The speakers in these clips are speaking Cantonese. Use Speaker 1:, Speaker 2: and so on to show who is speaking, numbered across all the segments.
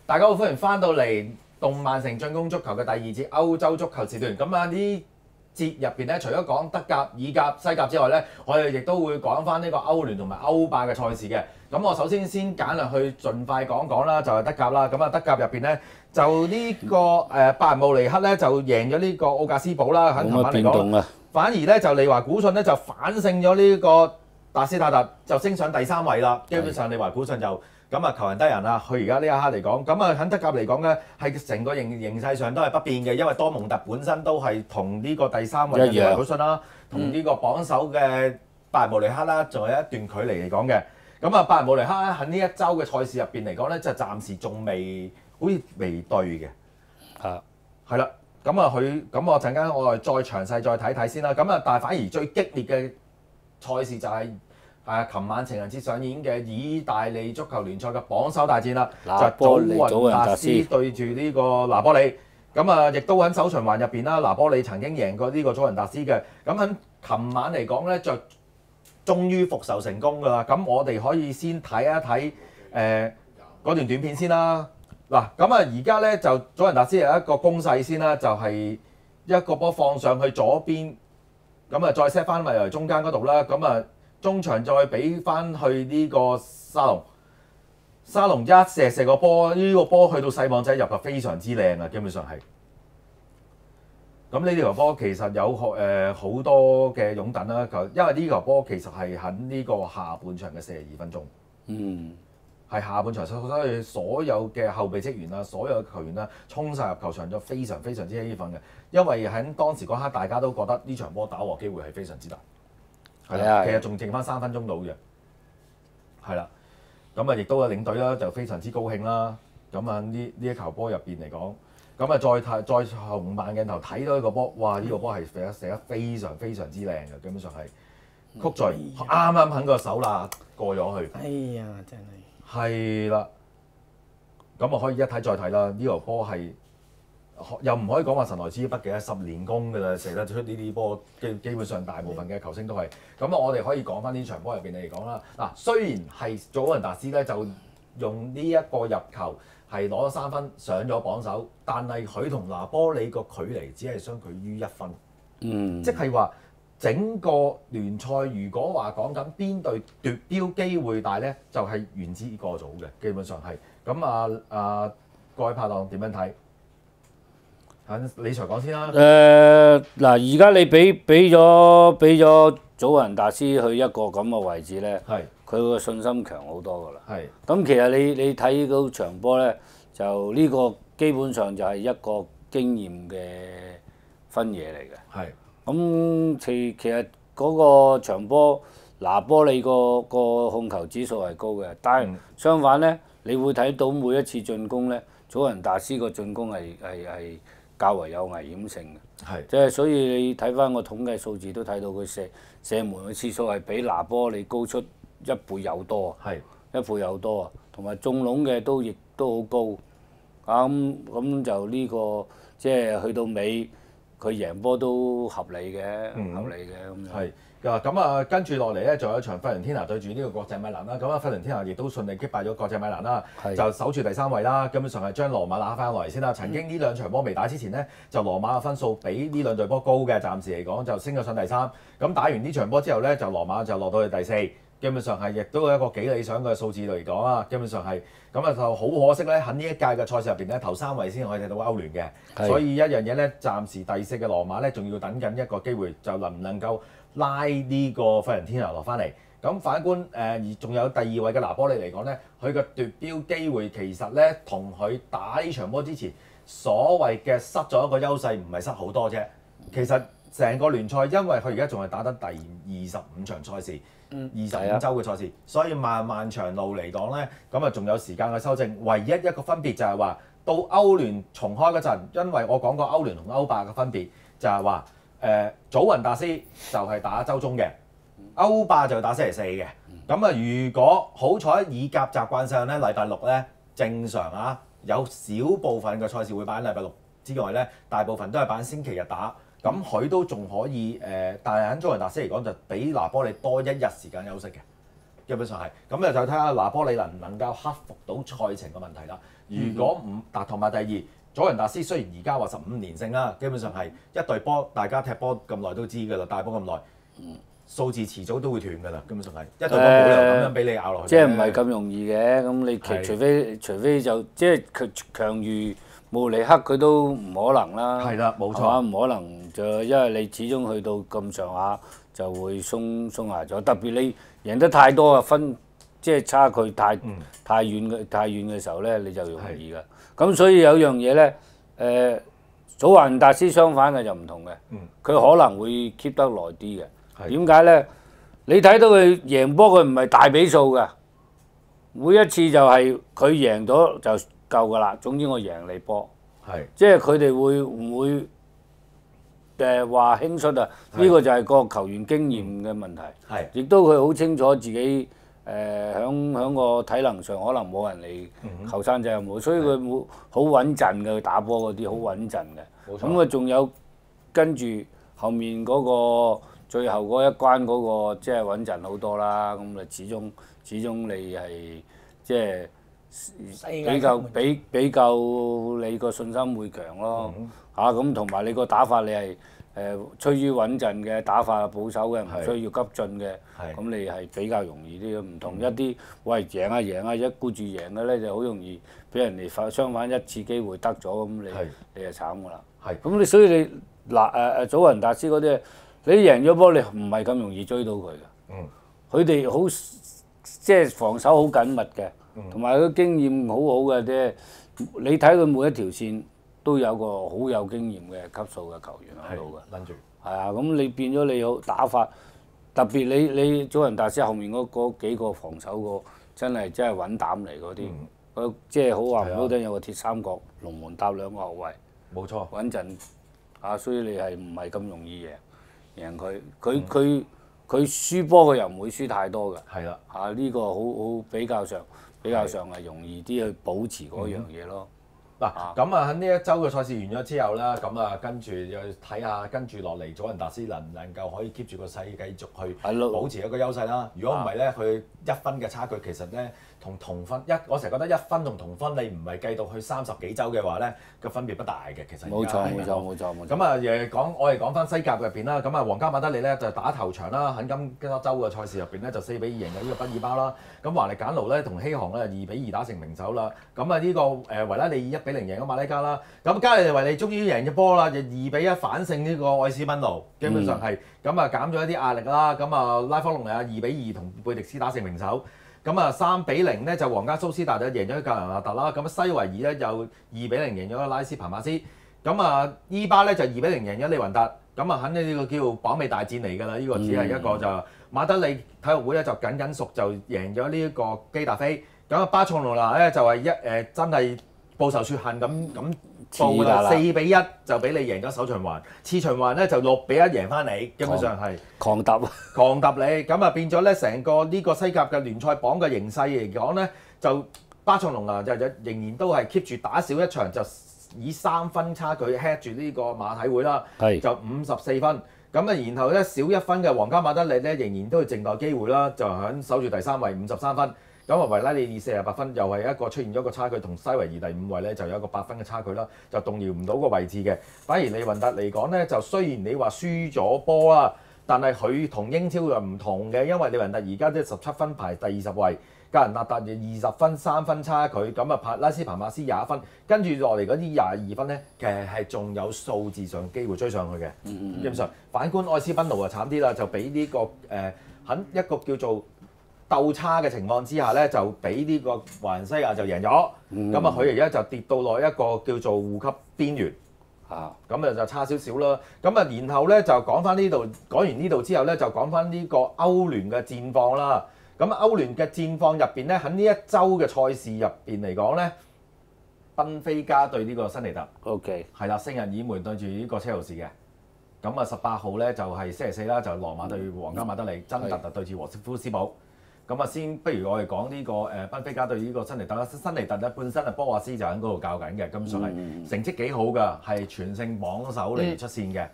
Speaker 1: 大家好，歡迎翻到嚟動漫城進攻足球嘅第二節歐洲足球時段。咁啊，呢節入邊咧，除咗講德甲、意甲、西甲之外咧，我哋亦都會講翻呢個歐聯同埋歐霸嘅賽事嘅。咁我首先簡略去盡快講講啦，就係德甲啦。咁啊，德甲入邊咧，就呢個拜仁慕尼黑咧就贏咗呢個奧格斯堡啦。喺琴晚嚟講，反而咧就利華古遜咧就反勝咗呢個達斯塔特，就升上第3位啦。基本上利華古遜就咁啊，求人得人啦。佢而家呢一刻嚟講，咁啊喺德甲嚟講咧，係成個形勢上都係不變嘅，因為多蒙特本身都係同呢個第3位嘅利華古遜啦，同呢個榜首嘅拜仁慕尼黑啦，仲有一段距離嚟講嘅。咁啊，拜仁慕尼黑喺呢一週嘅賽事入邊嚟講咧，就暫時仲未好似未對嘅。係啦。咁啊，我陣間我哋再詳細再睇睇先啦。咁啊，但係反而最激烈嘅賽事就係琴晚情人節上演嘅意大利足球聯賽嘅榜首大戰啦，就係祖雲達斯對住呢個拿波里。咁啊，亦都喺首循環入邊啦，拿波里曾經贏過呢個祖雲達斯嘅。咁喺琴晚嚟講咧，就終於復仇成功㗎啦。咁我哋可以先睇一睇嗰段短片先啦。嗱，咁啊，而家咧就祖雲達斯有一個攻勢先啦，就係一個波放上去左邊，咁啊再 set 翻埋嚟中間嗰度啦，咁啊中場再俾翻去呢個沙龍一射個波，呢個波去到細網仔入球非常之靚啊，基本上係。咁呢條波其實有好多嘅擁躉啦，因為呢條波其實係喺呢個下半場嘅42分鐘。係下半場，所以所有嘅後備職員啊，所有嘅球員啊，衝晒入球場就非常之興奮嘅，因為喺當時嗰刻大家都覺得呢場波打和機會係非常之大。係啊，其實仲剩翻3分鐘到嘅。係啦，咁啊亦都有領隊啦，就非常之高興啦。咁啊呢一球波入邊嚟講，咁啊再從慢鏡頭睇到呢個波，哇！呢個波係射得非常之靚嘅，基本上係曲序啱啱喺個手罅過咗去。
Speaker 2: 哎呀，真係〜
Speaker 1: 係啦，咁啊可以一睇再睇啦。呢條波係又唔可以講話神來之筆嘅，10年功㗎啦，射得出呢啲波，基本上大部分嘅球星都係。咁啊，我哋可以講翻呢場波入邊嚟講啦。嗱，雖然係祖雲達斯咧就用呢一個入球係攞咗3分上咗榜首，但係佢同拿波里個距離只係相距於1分。即係話整個聯賽如果話講緊邊隊奪標機會大咧，就係原之過組嘅，基本上係。咁各位拍檔點樣睇？李財講先啦。
Speaker 3: 嗱，而家你俾咗祖雲達斯去一個咁嘅位置咧，佢個信心強好多㗎啦。咁其實你睇到場波咧，就呢個基本上就係一個經驗嘅分野嚟嘅。咁其實嗰個場波拿波里個控球指數係高嘅，但係相反咧，你會睇到每一次進攻咧，祖雲達斯個進攻係較為有危險性嘅。即係所以你睇翻個統計數字都睇到佢射門嘅次數係比拿波里高出1倍有多。1倍有多啊，同埋中籠嘅亦都好高。咁就呢個即係去到尾。佢贏波都合理嘅，合理嘅咁樣。
Speaker 1: 係咁啊，跟住落嚟咧，仲有一場費倫天拿對住呢個國際米蘭啦。咁啊，費倫天拿亦都順利擊敗咗國際米蘭啦，就守住第3位啦。基本上係將羅馬打翻落嚟先啦。曾經呢2場波未打之前咧，就羅馬嘅分數比呢2隊波高嘅，暫時嚟講就升咗上第3。咁打完呢場波之後咧，就羅馬就落到去第4。基本上係亦都有一個幾理想嘅數字嚟講啦。基本上係咁啊，就好可惜咧，喺呢一屆嘅賽事入邊咧，頭3位先可以睇到歐聯嘅，所以一樣嘢咧，暫時第4嘅羅馬咧，仲要等緊一個機會，就能唔能夠拉呢個費倫天拿落翻嚟。咁反觀而仲有第2位嘅拿波里嚟講咧，佢嘅奪標機會其實咧，同佢打呢場波之前所謂嘅失咗一個優勢，唔係失好多啫。其實成個聯賽，因為佢而家仲係打緊第25場賽事。25週嘅賽事，所以漫長路嚟講咧，咁啊仲有時間去修正。唯一一個分別就係話，到歐聯重開嗰陣，因為我講過歐聯同歐霸嘅分別就係話，祖雲達斯就係打週中嘅，歐霸就打星期4嘅。咁啊，如果好彩以甲習慣上咧，禮拜6咧正常啊，有少部分嘅賽事會擺喺禮拜6之外咧，大部分都係擺喺星期日打。咁佢都仲可以但係喺祖雲達斯嚟講就比拿波里多1日時間休息嘅。 基本上係。咁就睇下拿波里能唔能夠克服到賽程嘅問題啦。如果唔同埋第二，祖雲達斯雖然而家話15連勝啦，基本上係一隊波，大家踢波咁耐都知㗎啦，大波咁耐，數字遲早都會斷㗎啦，基本上係一隊波冇理由咁樣俾你咬落去。
Speaker 3: 即係唔係咁容易嘅，咁你除非就即係強如慕尼黑佢都唔可能啦。
Speaker 1: 係啦，冇錯，
Speaker 3: 唔可能就因為你始終去到咁上下就會鬆懈咗，特別你贏得太多啊分。即係差距太遠嘅時候咧，你就容易㗎。咁所以有樣嘢咧，祖雲達斯相反嘅就唔同嘅，佢可能會 keep 得耐啲嘅。點解咧？你睇到佢贏波，佢唔係大比數㗎，每一次就係佢贏咗就夠㗎啦。總之我贏你波，即係佢哋會唔會話輕率啊？呢個就係個球員經驗嘅問題，亦都佢好清楚自己。響個體能上可能冇人嚟後生仔又冇，所以佢冇好穩陣嘅，佢打波嗰啲好穩陣嘅。咁佢仲有跟住後面嗰個最後嗰一關嗰個即係穩陣好多啦。咁啊始終你係即係比較你個信心會強咯。咁同埋你個打法你係。趨於穩陣嘅打法，保守嘅，唔需要急進嘅，咁你係比較容易啲。唔同一啲喂贏啊一顧住贏嘅咧，就好容易俾人哋相反一次機會得咗，咁你就慘㗎啦。咁你所以你祖雲達斯嗰啲，你贏咗波，你唔係咁容易追到佢嘅。佢哋好即係防守好緊密嘅，同埋佢經驗好好嘅啫。你睇佢每一條線。都有個好有經驗嘅級數嘅球員喺度嘅，跟住係啊，咁你變咗你有打法，特別你祖雲達斯後面嗰幾個防守個真係穩膽嚟嗰啲，即係好話唔好聽，有個鐵三角龍門搭兩個後衞，冇錯，穩陣所以你係唔係咁容易贏佢？佢輸波佢又唔會輸太多嘅，係啦，呢個好比較上係容易啲去保持嗰樣嘢咯。
Speaker 1: 嗱，咁喺呢一週嘅賽事完咗之後啦，咁跟住又睇下跟住落嚟祖雲達斯能唔能夠可以 keep 住個勢繼續去保持一個優勢啦。如果唔係咧，佢1分嘅差距其實咧同分我成日覺得1分同分你唔係計到去30幾週嘅話咧，個分別不大嘅其實。冇錯。咁我哋講翻西甲入邊啦，咁皇家馬德里咧就打頭場啦，喺今週嘅賽事入邊咧就4-2贏咗呢個畢爾包啦。咁華力簡奴咧同希航咧2-2打成平手啦。咁呢個維拉利1-0贏咗馬拉加啦。咁加利維利終於贏咗波啦，就2-1反勝呢個愛斯賓奴，基本上係咁減咗一啲壓力啦。咁拉科隆尼亞2-2同貝迪斯打成平手。咁3-0咧就皇家蘇斯達就贏咗格蘭納達啦。咁西維爾咧就2-0贏咗拉斯帕馬斯。咁伊巴咧就2-0贏咗利雲達。咁肯定呢個叫榜尾大戰嚟㗎啦。呢個只係一個就馬德里體育會咧就緊熟就贏咗呢一個基達菲。咁巴塞羅那咧就係真係報仇雪恨咁報啦，4-1就俾你贏咗首循環，次循環咧就6-1贏翻你，基本上係狂揼你。咁變咗咧成個呢個西甲嘅聯賽榜嘅形勢嚟講咧，就巴塞隆拿就仍然都係 keep 住打少一場，就以3分差距 head 住呢個馬體會啦，就54分。然後咧少1分嘅皇家馬德里咧仍然都係靜待機會啦，就響守住第3位53分。維拉利爾48分，又係一個出現咗個差距，同西維爾第5位咧就有一個8分嘅差距啦，就動搖唔到個位置嘅。反而利雲達嚟講咧，就雖然你話輸咗波啦，但係佢同英超又唔同嘅，因為利雲達而家都17分排第20位，格蘭納達就20分3分差距，拉斯帕馬斯21分，跟住落嚟嗰啲22分咧，其實係仲有數字上機會追上去嘅。基本上反觀愛斯賓奴就慘啲啦，就俾呢個喺一個叫做鬥差嘅情況之下咧，就俾呢個華倫西亞就贏咗。佢而家就跌到落一個叫做護級邊緣。就差少少啦。然後咧就講翻呢度，講完呢度之後咧就講翻呢個歐聯嘅戰況啦。歐聯嘅戰況入邊咧，喺呢一週嘅賽事入邊嚟講咧，賓菲加對呢個新尼特。OK。係啦，聖日耳門對住呢個車路士嘅。18號咧就係星期4啦，就羅馬對皇家馬德里，真特特對住和夫斯堡。先不如我哋講呢個賓菲加對呢個新尼特啦。新尼特咧本身波華斯就喺嗰度教緊嘅，咁所以成績幾好㗎，係全勝榜首嚟出線嘅。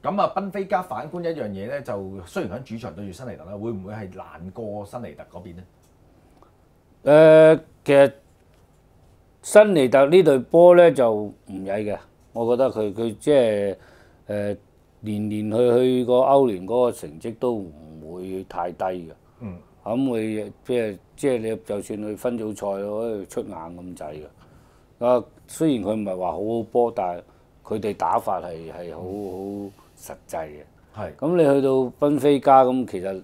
Speaker 1: 咁啊，賓菲加反觀一樣嘢咧，就雖然喺主場對住新尼特啦，會唔會係難過新尼特嗰邊咧？
Speaker 3: 其實新尼特呢隊波咧就唔曳嘅，我覺得佢即係年年去個歐聯嗰個成績都唔會太低嘅。咁會即係你就算去分組賽可以出眼咁滯嘅。雖然佢唔係話好好波，但係佢哋打法係好實際嘅。
Speaker 1: 係。
Speaker 3: 咁你去到賓菲加咁，其實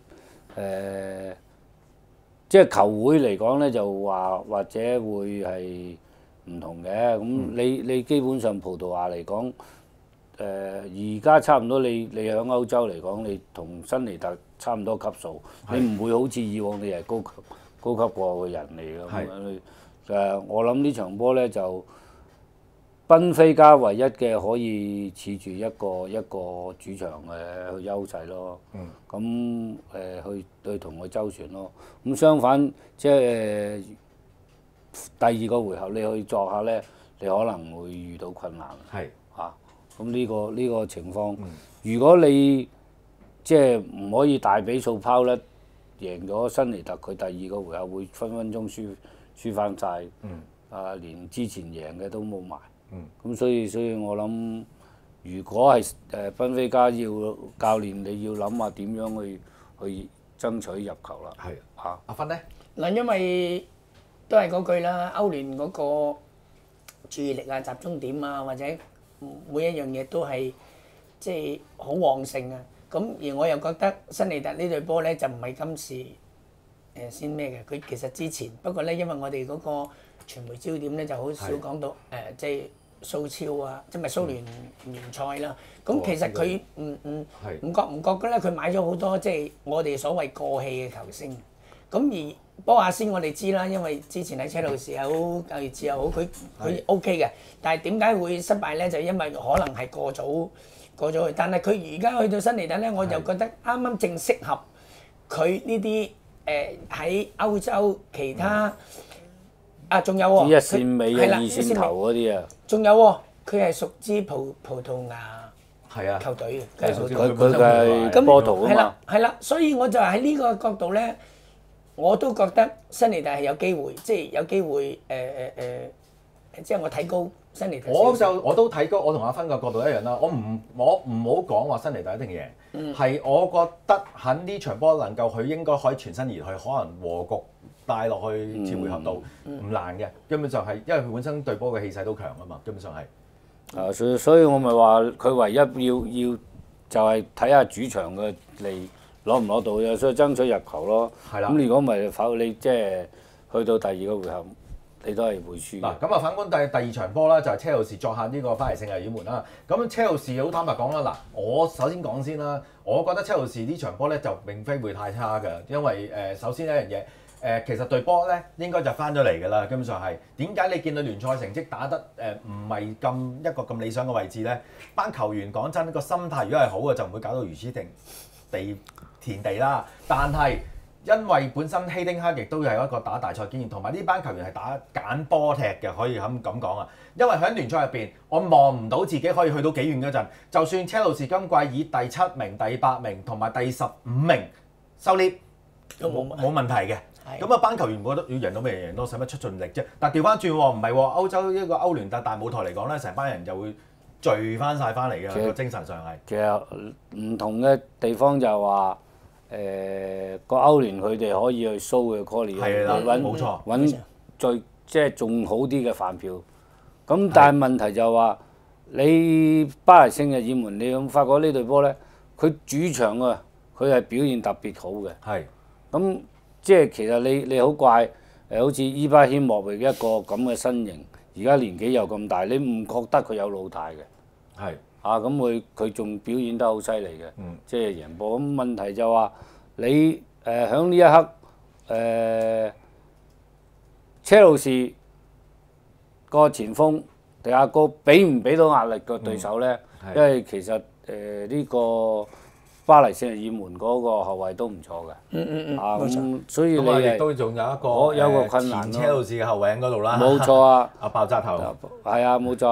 Speaker 3: 即係球會嚟講咧，就話或者會係唔同嘅。咁你基本上葡萄牙嚟講，而家差唔多你喺歐洲嚟講，你同新尼特差唔多級數，你唔會好似以往你係高級過嘅人嚟嘅。我諗呢場波咧就賓菲加唯一嘅可以恃住一個主場嘅優勢咯。咁去同佢周旋咯。咁相反，即係第二個回合你去作客咧，你可能會遇到困難。
Speaker 1: 係。
Speaker 3: 咁呢個情況，如果你即係唔可以大比數拋咧，贏咗新尼特，佢第二個回合會分分鐘輸翻晒。連之前贏嘅都冇埋。咁所以我諗，如果係賓菲加教練，你要諗下點樣去爭取入球啦。
Speaker 1: 係。阿芬咧？
Speaker 2: 嗱，因為都係嗰句啦，歐聯嗰個注意力啊、集中點啊，或者每一樣嘢都係即係好旺盛啊！咁而我又覺得新尼特呢隊波咧就唔係今次先咩嘅，佢其實之前不過咧，因為我哋嗰個傳媒焦點咧就好少講到即係蘇超啊，即係咪蘇聯聯賽啦？咁其實佢唔覺嘅咧，佢買咗好多即係我哋所謂過氣嘅球星。咁而波亞斯我哋知啦，因為之前喺車路士又好、教熱刺又好，佢 OK 嘅。但係點解會失敗咧？就因為可能係過咗去。但係佢而家去到新尼特咧，我就覺得啱啱正適合佢呢啲喺歐洲其他仲有喎，
Speaker 3: 一線尾二線頭嗰啲啊。
Speaker 2: 仲有喎，佢係屬支葡萄牙球隊嘅，
Speaker 3: 佢係波圖啊嘛。
Speaker 2: 係啦，所以我就喺呢個角度咧。我都覺得新尼特係有機會，即係有機會即係我睇高新尼特。
Speaker 1: 我都睇高，我同阿芬個角度一樣啦。我唔好講話新尼特一定贏，係我覺得喺呢場波能夠佢應該可以全身而去，可能和局帶落去次回合度唔難嘅。根本上係因為佢本身對波嘅氣勢都強啊嘛，根本上係。
Speaker 3: 所以我咪話佢唯一要就係睇下主場嘅嚟。攞唔攞到嘅，所以爭取入球咯。係啦。咁如果唔係否你即係去到第二個回合，你都係會輸。
Speaker 1: 嗱，咁啊反觀第二場波啦，就係車路士作客呢個巴黎聖日耳門啦。咁車路士好坦白講啦，嗱，我首先講先啦，我覺得車路士呢場波咧就並非會太差嘅，因為首先一樣嘢，其實隊波咧應該就翻咗嚟㗎啦，根本上係點解你見到聯賽成績打得唔係一個咁理想嘅位置咧？班球員講真個心態如果係好嘅，就唔會搞到如此田地啦，但係因為本身希丁克亦都有一個打大賽經驗，同埋呢班球員係打揀波踢嘅，可以咁講啊。因為喺聯賽入邊，我望唔到自己可以去到幾遠嗰陣，就算車路士今季以第7名、第8名同埋第15名收列都冇問題嘅。咁班球員覺得要贏到咩贏到，使乜出盡力啫？但係調翻轉喎，唔係喎，歐洲一個歐聯大舞台嚟講咧，成班人就會聚翻晒翻嚟嘅，個精神上係。
Speaker 3: 其實唔同嘅地方就係話。個歐聯佢哋可以去 show 嘅 quality，揾最即係仲好啲嘅飯票。咁但係問題就係話你巴黎聖日耳門，你有冇發覺呢隊波咧？佢主場啊，佢係表現特別好嘅。
Speaker 1: 係。
Speaker 3: 咁即係其實你好怪好似伊巴謙莫域一個咁嘅身形，而家年紀又咁大，你唔覺得佢有老態嘅？
Speaker 1: 係。
Speaker 3: 咁佢仲表現得好犀利嘅，即係贏波。咁問題就話你喺呢一刻車路士個前鋒迪亞哥俾唔俾到壓力個對手咧？因為其實呢個巴黎聖日耳門嗰個後衞都唔錯嘅。咁所以你
Speaker 1: 亦都仲有一個
Speaker 3: 困難
Speaker 1: 前車路士嘅後衞喺嗰度啦。
Speaker 3: 冇錯啊！
Speaker 1: 爆炸頭。
Speaker 3: 係啊，冇錯。咁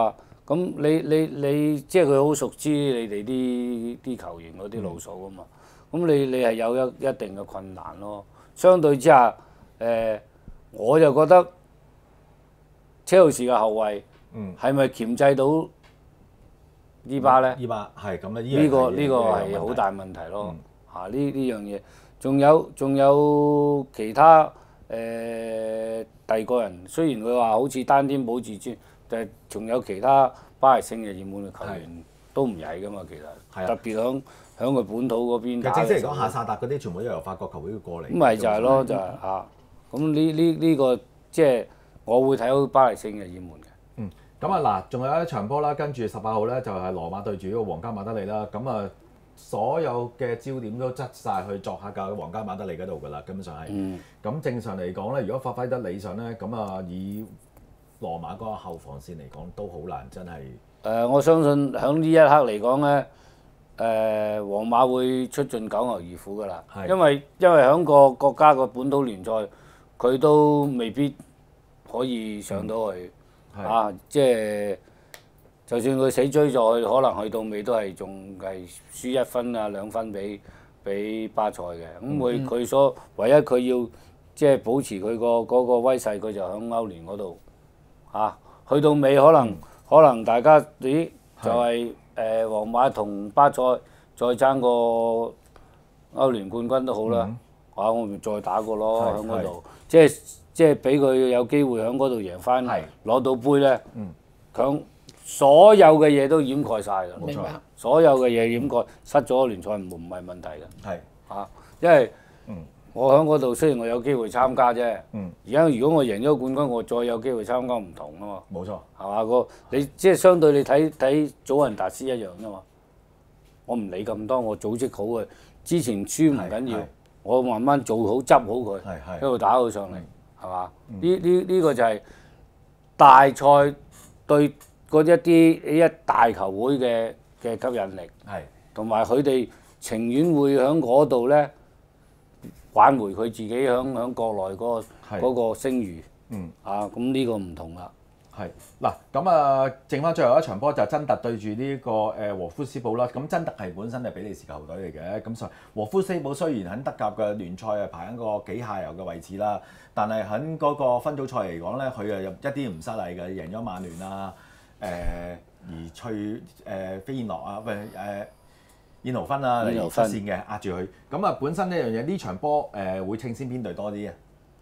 Speaker 3: 咁你即係佢好熟知你哋啲球員嗰啲路數啊嘛。咁你係有一定嘅困難咯。相對之下，我就覺得車路士嘅後衞係咪鉗制到伊巴咧？
Speaker 1: 伊巴係咁啊！
Speaker 3: 呢個係好大問題咯。呢樣嘢，仲有其他第二個人，雖然佢話好似單天保至尊，但係仲有其他巴黎聖日耳曼嘅球員都唔曳噶嘛。其實特別響佢本土嗰邊打嘅時候。
Speaker 1: 正式嚟講，夏薩達嗰啲全部都由法國球會過嚟。
Speaker 3: 咁咪就係咯，就係嚇。咁呢個即係我會睇到巴黎聖日耳曼嘅。
Speaker 1: 咁啊嗱，仲有一場波啦，跟住18號咧就係羅馬對住呢個皇家馬德里啦。咁啊，所有嘅焦點都側晒去作客嘅皇家馬德里嗰度㗎啦，根本上係。咁正常嚟講咧，如果發揮得理想咧，咁啊以羅馬嗰個後防線嚟講都好難，真係。
Speaker 3: 我相信喺呢一刻嚟講咧，皇馬會出盡九牛二虎㗎啦。因為喺個國家個本土聯賽，佢都未必可以上到去。即係就算佢死追咗去，可能去到尾都係仲係輸1分啊2分俾巴塞嘅。咁佢唯一佢要即係保持佢嗰個威勢，佢就喺歐聯嗰度去到尾可能大家就係皇馬同巴塞再爭個歐聯冠軍都好啦。我咪再打過咯喺嗰度，即係俾佢有機會喺嗰度贏翻，攞到杯咧，佢所有嘅嘢都掩蓋晒㗎。
Speaker 2: 明白。
Speaker 3: 所有嘅嘢掩蓋，失咗聯賽唔係問題㗎。因為我喺嗰度雖然我有機會參加啫，而家如果我贏咗冠軍，我再有機會參加唔同啊嘛。
Speaker 1: 冇錯。
Speaker 3: 係嘛？你即係相對你睇祖雲達斯一樣啫嘛。我唔理咁多，我組織好佢，之前輸唔緊要，我慢慢做好執好佢，一路打到上嚟。係嘛？呢個就係大賽對嗰一大球會嘅吸引力，同埋佢哋情願會喺嗰度咧挽回佢自己喺國內嗰個聲譽。咁呢個唔同啦。
Speaker 1: 嗱，咁啊，剩翻最後一場波就真特對住呢個和夫斯堡啦。咁真特係本身係比利時球隊嚟嘅，咁所以和夫斯堡雖然喺德甲嘅聯賽係排喺個幾下游嘅位置啦，但係喺嗰個分組賽嚟講咧，佢一啲唔失禮嘅，贏咗曼聯啊，而翠飛燕諾啊，燕豪芬啊嚟出線嘅壓住佢。咁啊，本身呢樣嘢呢場波會稱先邊隊多啲啊？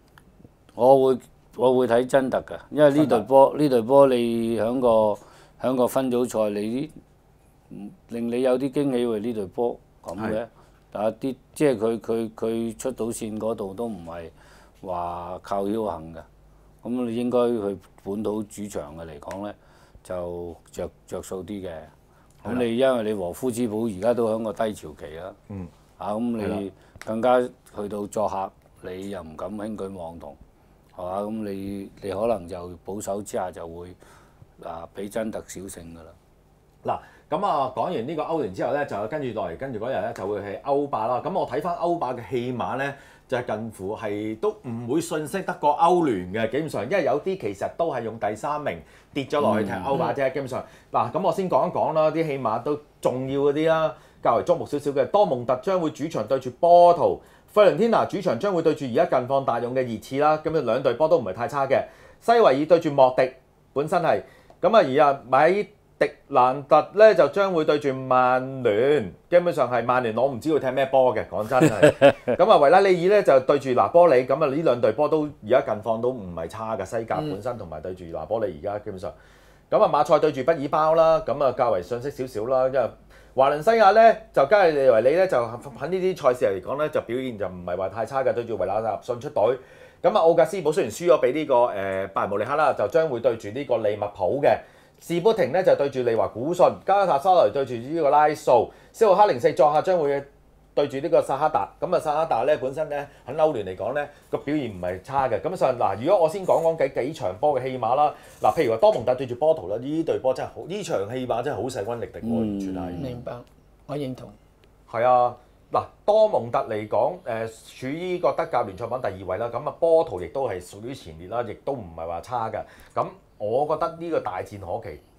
Speaker 3: 我會睇真特㗎，因為呢隊波你喺個分組賽令你有啲驚喜喎，呢隊波咁嘅，但係即係佢出到線嗰度都唔係話靠僥倖嘅，咁你應該去本土主場嘅嚟講咧就着數啲嘅。咁你因為你和夫斯堡而家都喺個低潮期啦，咁你更加去到作客，你又唔敢輕舉妄動。係嘛？咁你可能就保守之下就會俾真特小勝㗎啦。
Speaker 1: 嗱，咁啊講完呢個歐聯之後咧，就跟住嗰日咧就會係歐霸啦。咁我睇翻歐霸嘅戲碼咧，就係近乎係都唔會遜色得過歐聯嘅，基本上，因為有啲其實都係用第3名跌咗落去踢歐霸啫。基本上，嗱，咁我先講一講啦，啲戲碼都重要嗰啲啦，較為矚目少少嘅。多蒙特將會主場對住波圖。費倫天拿主場將會對住而家近況大勇嘅熱刺啦，咁樣兩隊波都唔係太差嘅。西維爾對住莫迪，本身係咁啊，而家米迪蘭特咧就將會對住曼聯，基本上係曼聯我唔知佢踢咩波嘅，講真係。咁啊，維拉利爾咧就對住拿波里，咁啊呢兩隊波都而家近況都唔係差嘅，西甲本身同埋對住拿波里而家基本上。咁啊馬賽對住畢爾包啦，咁啊較為遜色少少啦，因為華倫西亞咧就加利維利咧就喺呢啲賽事嚟講咧就表現就唔係話太差嘅，對住維拉納遜出隊。咁啊奧格斯堡雖然輸咗俾呢個拜仁慕尼黑啦，就將會對住呢個利物浦嘅。士砵亭咧就對住利華古遜，加塔沙雷對住呢個拉素，斯奧克04作客將會對住呢個薩克達。咁啊薩克達咧本身咧喺歐聯嚟講咧個表現唔係差嘅。咁上嗱，如果我先講幾場波嘅戲碼啦，嗱譬如話多蒙特對住波圖啦，呢隊波真係好，呢場戲碼真係好勢均力敵喎，完全係。
Speaker 2: 明白，我認同。
Speaker 1: 係啊，嗱多蒙特嚟講處於個德甲聯賽榜第2位啦，咁啊波圖亦都係屬於前列啦，亦都唔係話差嘅。咁我覺得呢個大戰可期，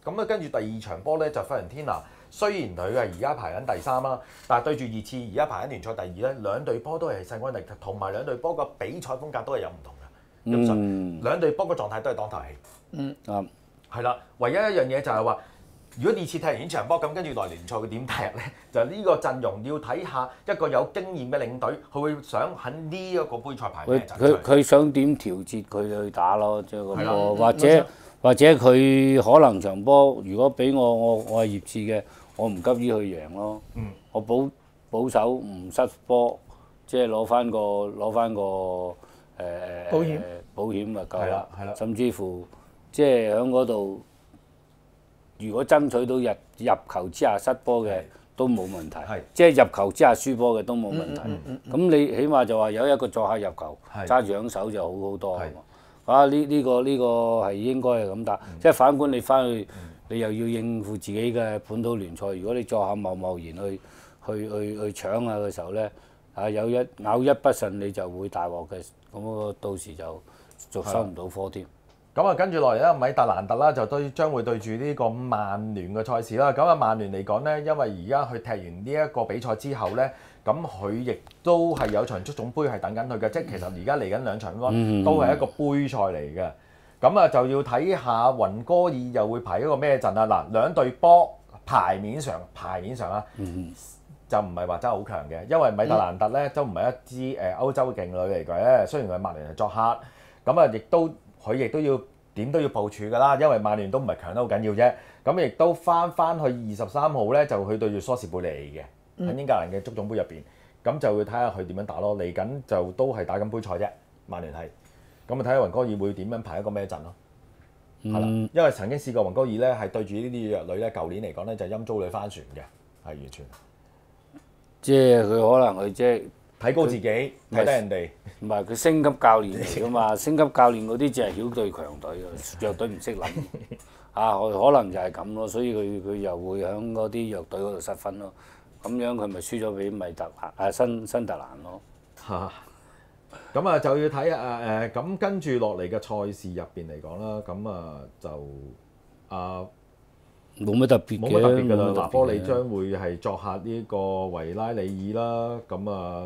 Speaker 1: 咁啊跟住第二場波咧就費倫天拿，雖然佢係而家排緊第3啦，但係對住熱刺而家排緊聯賽第2咧，兩隊波都係勢均力敵，同埋兩隊波個比賽風格都係有唔同嘅。咁兩隊波個狀態都係當頭氣。係啦，唯一一樣嘢就係話，如果熱刺踢完呢場波，咁跟住來聯賽會點踢咧？就呢個陣容要睇下一個有經驗嘅領隊，佢會想喺呢一個杯賽排咩陣出嚟？
Speaker 3: 佢想點調節佢去打咯，即係個波，或者佢可能場波，如果俾我係熱刺嘅，我唔急於去贏咯。我保守唔失波，即係攞翻個保險咪夠啦。甚至乎即係喺嗰度。如果爭取到入球之下失波嘅都冇問題，即係入球之下輸波嘅都冇問題。咁你起碼就話有一個作客入球，揸住喺手就好好多。呢個係應該係咁打。即係反觀你翻去，你又要應付自己嘅本土聯賽。如果你作客貿然去搶啊嘅時候咧，咬一不慎你就會大鑊嘅。咁到時就收唔到科添。
Speaker 1: 咁啊，跟住落嚟咧，米特蘭特啦就將會對住呢個曼聯嘅賽事啦。咁啊，曼聯嚟講咧，因為而家佢踢完呢一個比賽之後咧，咁佢亦都係有場足總杯係等緊佢嘅，即係其實而家嚟緊兩場波都係一個杯賽嚟嘅。咁啊，就要睇下雲哥爾又會排一個咩陣啊？嗱，兩隊波牌面上啊，就唔係話真係好強嘅，因為米特蘭特咧都唔係一支歐洲嘅勁旅嚟嘅，雖然佢曼聯係作客，咁啊佢亦都要點都要部署㗎啦，因為曼聯都唔係強得好緊要啫。咁亦都翻去23號咧，就去對住蘇士貝利嘅喺英格蘭嘅足總杯入邊，咁就要睇下佢點樣打咯。嚟緊就都係打緊杯賽啫，曼聯係。咁啊睇下雲哥爾會點樣排一個咩陣咯。係啦，因為曾經試過雲哥爾咧係對住呢啲弱旅咧，舊年嚟講咧就陰租女翻船嘅，係完全。
Speaker 3: 即係佢可能佢即係。
Speaker 1: 睇高自己，睇低人哋。
Speaker 3: 唔係佢升級教練嚟㗎嘛，升級教練嗰啲只係曉對強隊，弱隊唔識諗。可能就係咁咯，所以佢又會喺嗰啲弱隊嗰度失分咯。咁樣佢咪輸咗俾米特新特蘭咯。
Speaker 1: 咁啊就要睇咁跟住落嚟嘅賽事入邊嚟講啦，咁就
Speaker 3: 冇乜特別
Speaker 1: 㗎啦。拿波利將會係作客呢個維拉利爾啦，咁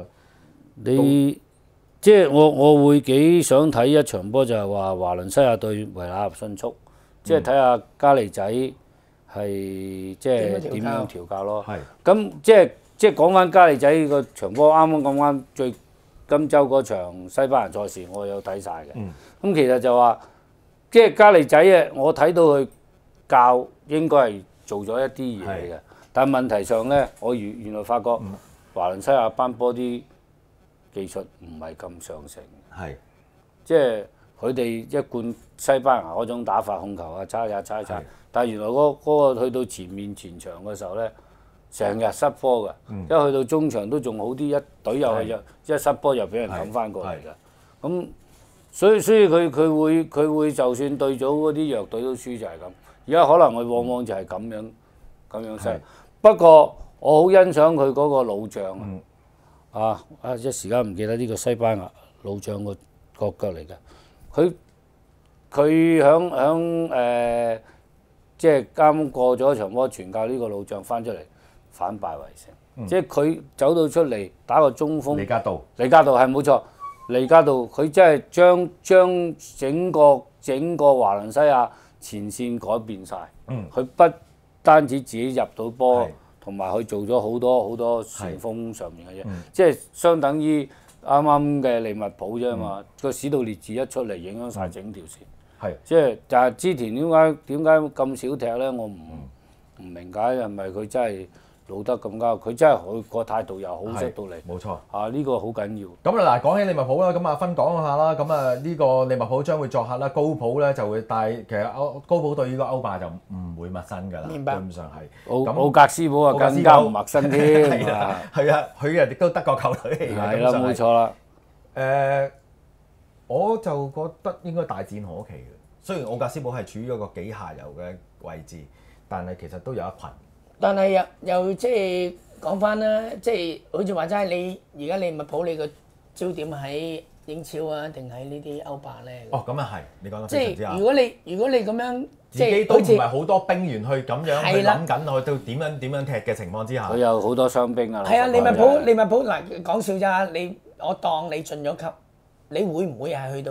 Speaker 3: 即係我會幾想睇一場波，就係話華倫西亞對維拉合迅速，即係睇下加利仔係即係點樣調教咯。咁即係講翻加利仔個場波，啱咁啱今週嗰場西班牙賽事，我有睇晒嘅。咁其實就話即係加利仔啊，我睇到佢教應該係做咗一啲嘢嘅，但係問題上咧，我原來發覺華倫西亞班波啲技術唔係咁上乘，即係佢哋一貫西班牙嗰種打法控球啊，猜，但係原來嗰個去到前場嘅時候咧，成日失波㗎，一去到中場都仲好啲，一隊又係一失波又俾人冚翻過嚟㗎，咁所以佢會就算對組嗰啲弱隊都輸就係咁，而家可能佢往往就係咁樣失，不過我好欣賞佢嗰個老將。一時間唔記得呢個西班牙老將個國腳嚟嘅，佢響即係啱過咗場波，傳教呢個老將翻出嚟反敗為勝，即係佢走到出嚟打個中鋒。利加道係冇錯，利加道佢真係將整個華倫西亞前線改變晒，佢不單止自己入到波。同埋佢做咗好多前鋒上面嘅嘢，即係相等於啱啱嘅利物浦啫嘛。個史杜列治一出嚟影響晒整條線，即係但係之前點解咁少踢咧？我唔明解，係咪佢真係老得咁交？佢真係佢個態度又好出到嚟。冇錯，呢個好緊要。咁嗱，講起利物浦啦，咁阿芬講下啦。咁呢個利物浦將會作客啦，高普咧就會帶。其實高普對呢個歐霸就唔會陌生㗎啦，基本上係。奧格斯堡啊，更加唔陌生添。係啊，佢亦都德國球隊嚟嘅。係啦，冇錯啦。我就覺得應該大戰可期嘅。雖然奧格斯堡係處於一個幾下游嘅位置，但係其實都有一群。但係又即係講翻啦，即係好似話齋，你而家利物浦你個焦點喺
Speaker 2: 英超啊，定喺呢啲歐霸咧？
Speaker 1: 哦，咁啊係，你講得
Speaker 2: 即
Speaker 1: 非常之啱。
Speaker 2: 係如果你咁樣，
Speaker 1: 自己都唔
Speaker 2: 好似
Speaker 1: 係好多兵員去咁樣去諗緊去到點樣踢嘅情況之下，
Speaker 3: 佢有好多傷兵啊。
Speaker 2: 係啊，利物浦嗱講笑咋？我當你進咗級，你會唔會係去到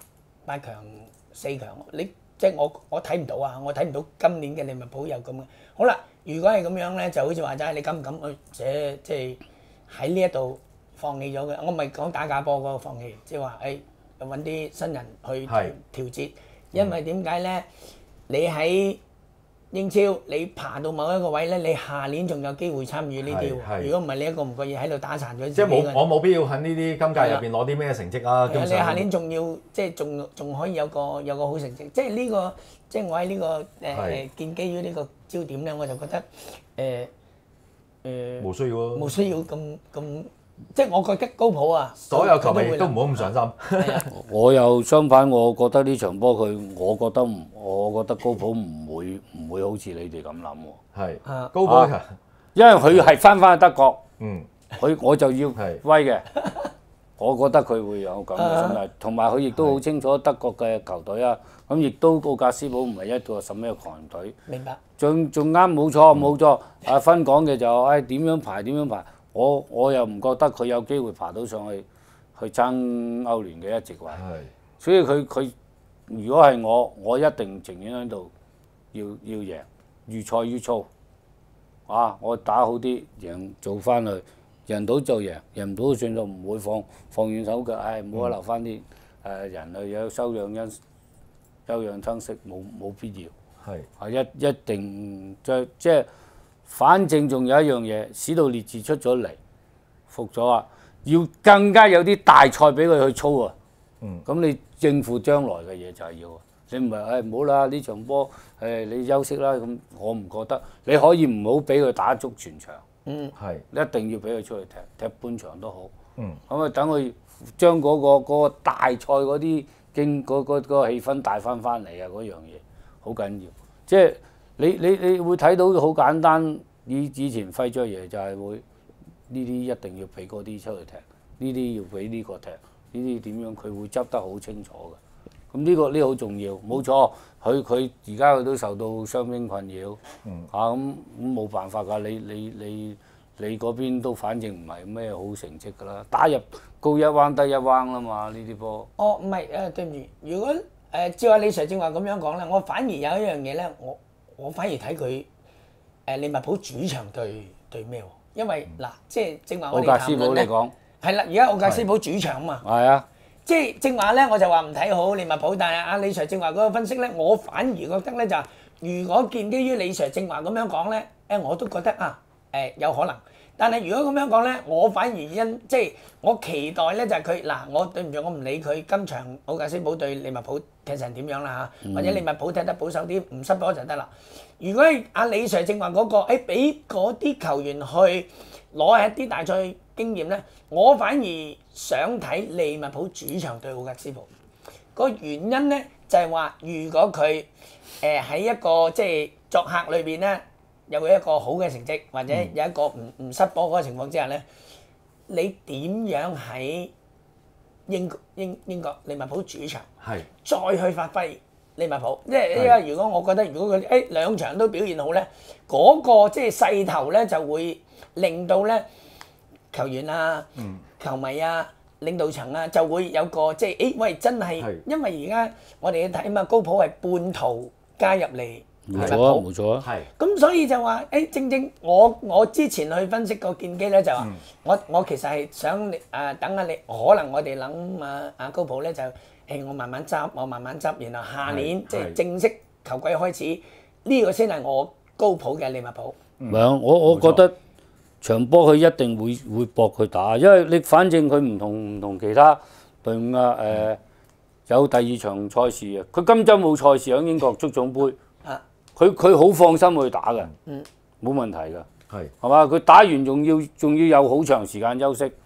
Speaker 2: 8強、4強？即係我睇唔到啊！我睇唔到今年嘅利物浦有咁嘅。好啦，如果係咁樣咧，就好似話齋，你敢唔敢去即係喺呢一度放棄咗嘅？我唔係講打假波嗰個放棄，即係話揾啲新人去調節。因為點解咧？你喺英超，你爬到某一個位咧，你下年仲有機會參與呢啲喎。如果唔係，你一個唔覺意喺度打殘咗自己。
Speaker 1: 即係我冇必要喺呢啲今屆入邊攞啲咩成績啊。
Speaker 2: 你下年仲要即係仲可以有個好成績。即係呢個，即係我喺呢個建基於呢個焦點咧，我就覺得
Speaker 1: 冇需要咯。
Speaker 2: 冇需要咁。即係我覺得高普啊，
Speaker 1: 所有球迷都唔好咁上心。
Speaker 3: 我又相反，我覺得呢場波我覺得高普唔會好似你哋咁諗喎。
Speaker 1: 係高普，
Speaker 3: 因為佢係翻去德國，我就要威嘅。我覺得佢會有咁嘅心態，同埋佢亦都好清楚德國嘅球隊啊。咁亦都奧格斯堡唔係一個什麼強隊。
Speaker 2: 明白。
Speaker 3: 仲啱，冇錯。阿芬講嘅就點樣排。我又唔覺得佢有機會爬到上去爭歐聯嘅一席位，所以佢如果係我一定情願喺度要贏，預賽預操，我打好啲，做翻去，贏到就贏，贏唔到就算，就唔會放軟手腳，唔好留翻啲人去有休養生息，冇必要。一定即係。反正仲有一樣嘢，史杜列治出咗嚟，服咗啊！要更加有啲大賽俾佢去操啊！咁你應付將來嘅嘢就係要，你唔係唔好啦，呢場波你休息啦，咁我唔覺得，你可以唔好俾佢打足全場，一定要俾佢出去踢半場都好，咁等佢將嗰個大賽嗰啲嗰個氣氛帶翻嚟啊！嗰樣嘢好緊要，即係。你會睇到好簡單，以前費爵爺就係會呢啲一定要俾嗰啲出去踢，呢啲要俾呢個踢，呢啲點樣佢會執得好清楚嘅。咁呢個好重要，冇錯。佢而家佢都受到傷兵困擾，咁冇辦法㗎。你嗰邊都反正唔係咩好成績㗎啦，打入高一彎低一彎啦嘛，呢啲波。
Speaker 2: 唔係對唔住，如果照阿李 Sir 正話咁樣講咧，我反而有一樣嘢咧，我反而睇佢利物浦主場對咩喎？因為嗱，即係正話我哋談論咧，係啦，而家奧格斯堡主場嘛，
Speaker 3: 係啊，
Speaker 2: 即係正話咧，我就話唔睇好利物浦，但係阿李 Sir 正話嗰個分析咧，我反而覺得咧就係，如果建基於李 Sir 正話咁樣講咧，我都覺得有可能。但係如果咁樣講咧，我反而即係我期待咧就係佢嗱，我對唔住，我唔理佢今場奧格斯堡對利物浦踢成點樣啦嚇，或者利物浦踢得保守啲，唔失波就得啦。如果係阿李 Sir 正話嗰個，俾嗰啲球員去攞一啲大賽經驗咧，我反而想睇利物浦主場對奧格斯堡。個原因咧就係話，如果佢喺一個即係作客裏邊咧，有一個好嘅成績，或者有一個唔失波嗰個情況之下咧，你點樣喺英國利物浦主場再去發揮利物浦？因為如果我覺得如果佢兩場都表現好咧，嗰個即係勢頭咧就會令到咧球員啊、球迷啊、領導層啊就會有個即係喂真係，因為而家我哋睇嘛，高普係半途加入嚟。
Speaker 3: 冇錯啊，
Speaker 2: 咁所以就話正我之前去分析個建基咧就話，我其實係想等下你，可能我哋諗阿高普咧就我慢慢執，然後下年即係正式球季開始，呢個先係我高普嘅利物浦。
Speaker 3: 唔係我覺得場波佢一定會搏佢打，因為你反正佢唔同其他隊伍有第二場賽事啊，佢今週冇賽事喺英國足總杯。佢好放心去打嘅，冇問題嘅，係嘛？佢打完仲要有好長時間休息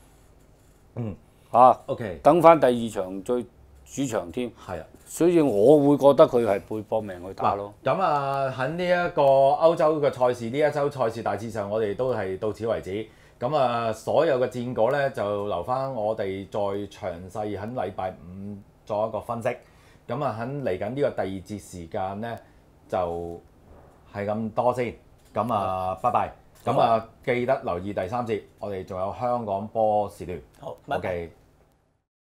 Speaker 3: ，OK， 等翻第二場再主場添，所以我會覺得佢係會搏命去打咯。
Speaker 1: 咁喺呢一個歐洲嘅賽事，呢一週賽事大致上我哋都係到此為止。咁咁啊，所有嘅戰果咧就留翻我哋再詳細喺禮拜五作一個分析。咁啊，喺嚟緊呢個第二節時間咧就係咁多先。咁啊，拜拜。咁啊，記得留意第三節，我哋仲有香港波時段。
Speaker 2: 好，拜拜。
Speaker 1: OK。